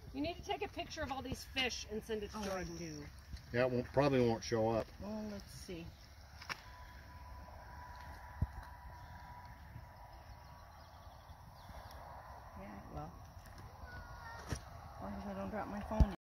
You need to take a picture of all these fish and send it to Jordan. I do. Yeah, it probably won't show up. Well, let's see. Yeah, well, as long as I don't drop my phone.